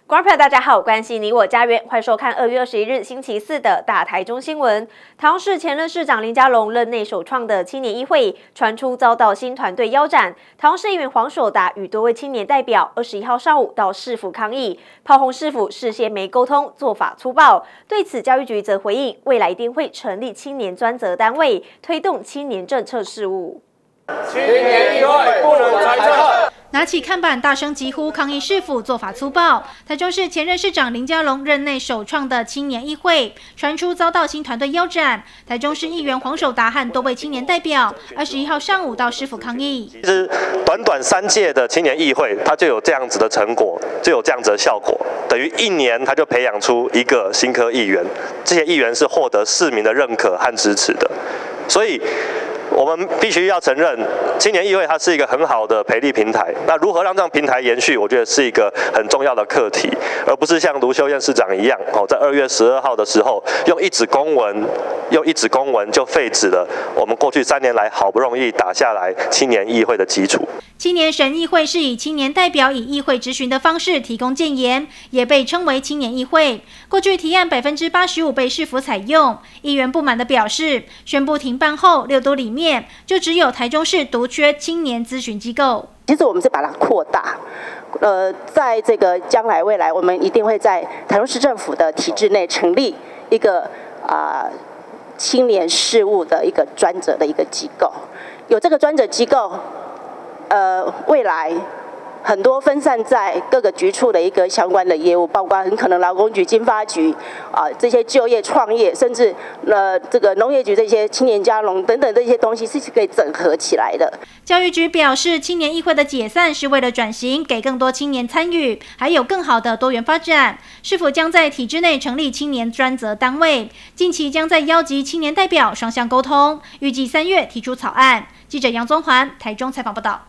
观众朋友，大家好，关心你我家园，欢迎收看2月21日星期四的大台中新闻。台中市前任市长林佳龙任内首创的青年议会传出遭到新团队腰斩，台中市议员黄守达与多位青年代表21号上午到市府抗议，炮轰市府事先没沟通，做法粗暴。对此，教育局则回应，未来一定会成立青年专责单位，推动青年政策事务。 青年议会不能猜测。 拿起看板大声疾呼抗议市府做法粗暴。台中市前任市长林佳龙任内首创的青年议会传出遭到新团队腰斩，台中市议员黄守达和多位青年代表21号上午到市府抗议。 其实短短3届的青年议会，它就有这样子的成果，就有这样子的效果，等于1年它就培养出一个新科议员，这些议员是获得市民的认可和支持的，所以。我们必须要承认，青年议会它是一个很好的培力平台。那如何让这样平台延续，我觉得是一个很重要的课题，而不是像卢秀燕市长一样，在2月12号的时候，用一纸公文就废止了我们过去3年来好不容易打下来青年议会的基础。 青年审议会是以青年代表以议会质询的方式提供建言，也被称为青年议会。过去提案85%被市府采用，议员不满地表示，宣布停办后，6都里面就只有台中市独缺青年咨询机构。 其实我们是把它扩大，在这个将来未来，我们一定会在台中市政府的体制内成立一个青年事务的一个专责的一个机构。有这个专责机构，未来很多分散在各个局处的一个相关的业务，包括很可能劳工局、经发局这些就业创业，甚至这个农业局这些青年加农等等这些东西是可以整合起来的。 教育局表示，青年议会的解散是为了转型，给更多青年参与，还有更好的多元发展。是否将在体制内成立青年专责单位？近期将在邀集青年代表双向沟通，预计3月提出草案。记者杨宗环台中采访报道。